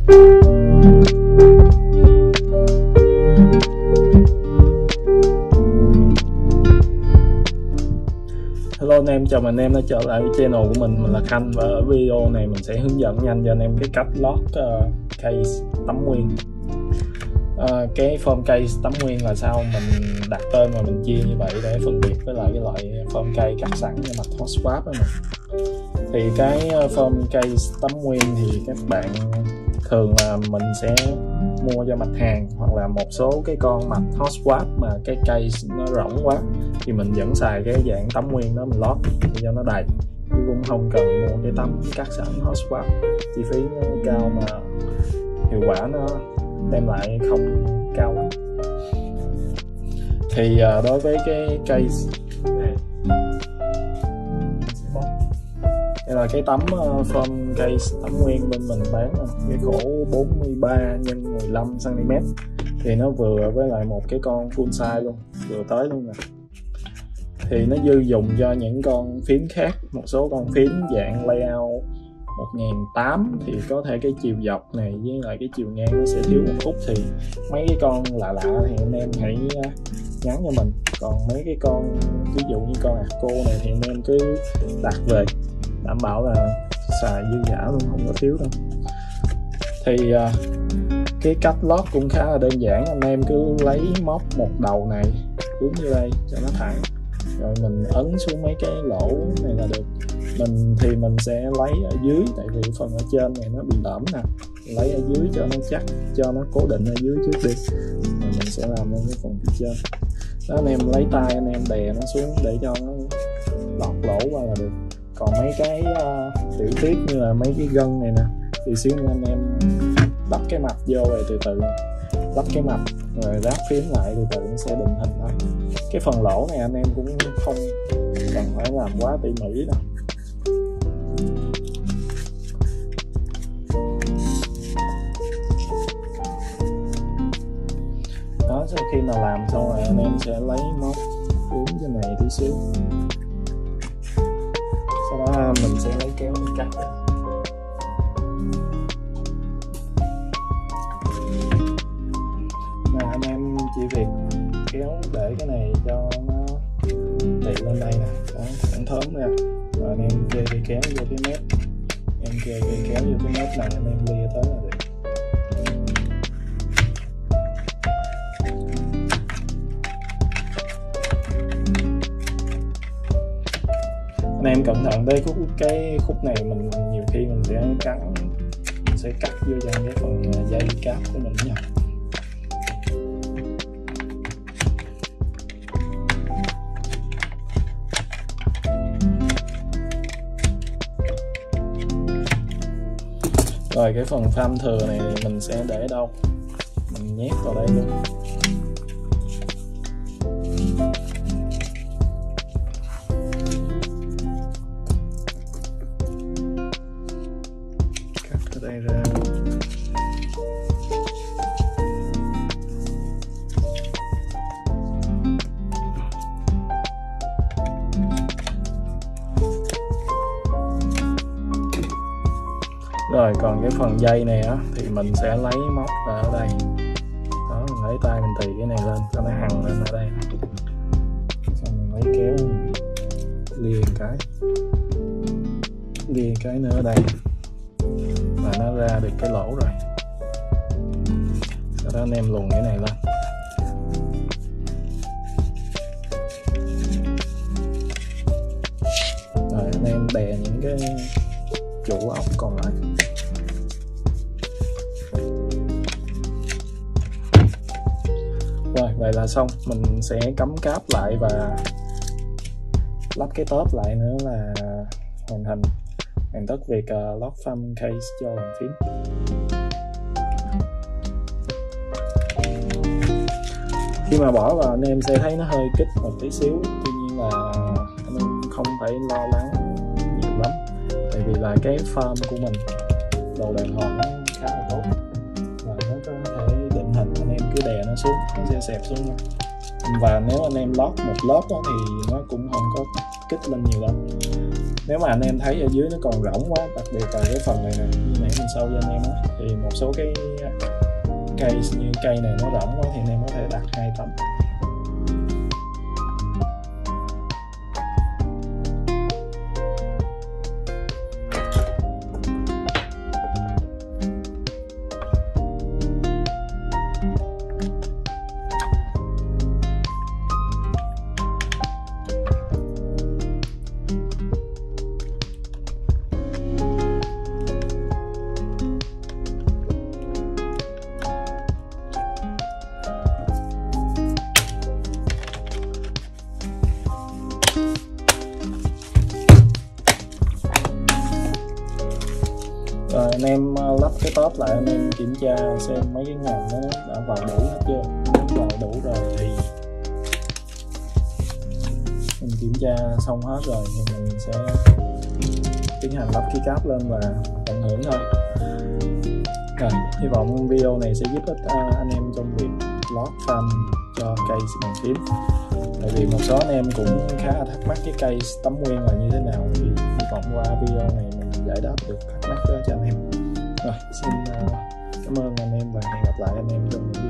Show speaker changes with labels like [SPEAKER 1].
[SPEAKER 1] Hello anh em, chào mừng anh em đã trở lại với channel của mình là Khanh. Và ở video này mình sẽ hướng dẫn nhanh cho anh em cái cách lót case tấm nguyên. Cái form case tấm nguyên là sao mình đặt tên và mình chia như vậy để phân biệt với lại cái loại form case cắt sẵn như mặt hot swap đó mà. Thì cái form case tấm nguyên thì các bạn thường là mình sẽ mua cho mặt hàng, hoặc là một số cái con mặt hot swap mà cái case nó rỗng quá thì mình vẫn xài cái dạng tấm nguyên đó mình lót cho nó đầy, chứ cũng không cần mua cái tấm cắt sẵn hot swap, chi phí nó cao mà hiệu quả nó đem lại không cao lắm. Thì đối với cái case này, đây là cái tấm form case tấm nguyên bên mình bán cái khổ 43 x 15 cm thì nó vừa với lại một cái con full size luôn, vừa tới luôn nè. Thì nó dư dùng cho những con phím khác, một số con phím dạng layout 1008 thì có thể cái chiều dọc này với lại cái chiều ngang nó sẽ thiếu một khúc, thì mấy cái con lạ thì anh em hãy nhắn cho mình. Còn mấy cái con ví dụ như con Arco này thì anh em cứ đặt về, đảm bảo là xài dư dả luôn, không có thiếu đâu. Thì cái cách lót cũng khá là đơn giản, anh em cứ lấy móc một đầu này hướng như đây cho nó thẳng, rồi mình ấn xuống mấy cái lỗ này là được. Mình sẽ lấy ở dưới, tại vì phần ở trên này nó bị lõm nè, lấy ở dưới cho nó chắc, cho nó cố định ở dưới trước đi, rồi mình sẽ làm lên cái phần phía trên đó. Anh em lấy tay anh em đè nó xuống để cho nó lọt lỗ qua là được. Còn mấy cái tiểu tiết như là mấy cái gân này nè thì xíu nữa anh em lắp cái mạch vô rồi từ từ lắp cái mạch rồi ráp phím lại, từ từ nó sẽ định hình thôi. Cái phần lỗ này anh em cũng không cần phải làm quá tỉ mỉ đâu. Đó, sau khi mà làm xong rồi anh em sẽ lấy móc uốn cái này tí xíu, sau đó mình sẽ lấy kéo để cắt. Mà anh em chỉ việc kéo để cái này cho nó tiện lên đây nè, thẳng thớm ra, rồi anh em kê cây kéo vô cái mép, em kê cây kéo vô cái mép này, anh em lia tới là được. Anh em cẩn thận đây, cái khúc này mình nhiều khi mình sẽ cắt vô trong cái phần dây cáp của mình nha. Rồi cái phần pham thừa này mình sẽ để đâu, mình nhét vào đây luôn. Đây ra rồi, còn cái phần dây này á thì mình sẽ lấy móc ra ở đây đó, mình lấy tay mình tì cái này lên cho nó hằn lên ở đây, xong mình lấy kéo lia cái nữa ở đây và nó ra được cái lỗ rồi. Sau đó anh em luồn cái này lên, rồi anh em đè những cái trụ ốc còn lại. Rồi vậy là xong, mình sẽ cắm cáp lại và lắp cái tớp lại nữa là hoàn tất việc lót phăm case cho bàn phím. Khi mà bỏ vào anh em sẽ thấy nó hơi kích một tí xíu, tuy nhiên là anh em không phải lo lắng nhiều lắm, tại vì là cái farm của mình đồ đàn hồi nó khá là tốt và nó có thể định hình, anh em cứ đè nó xuống nó sẽ xẹp xuống nha. Và nếu anh em lót một lớp đó thì nó cũng không có kích lên nhiều lắm. Nếu mà anh em thấy ở dưới nó còn rỗng quá, đặc biệt là cái phần này nè, như nãy mình sâu cho anh em á, thì một số cái cây như cây này nó rỗng quá thì anh em có thể đặt 2 tấm. Rồi anh em lắp cái top lại, anh em kiểm tra xem mấy cái ngành nó đã vào đủ hết chưa. Nếu vào đủ rồi thì mình kiểm tra xong hết rồi thì mình sẽ tiến hành lắp cái cáp lên và tận hưởng thôi. Rồi, hy vọng video này sẽ giúp ích anh em trong việc lót fan cho cây bàn phím. Tại vì một số anh em cũng khá là thắc mắc cái cây tấm nguyên là như thế nào, thì hy vọng qua video này mình giải đáp được thắc mắc đó cho anh em. Rồi, xin cảm ơn anh em và hẹn gặp lại anh em trong những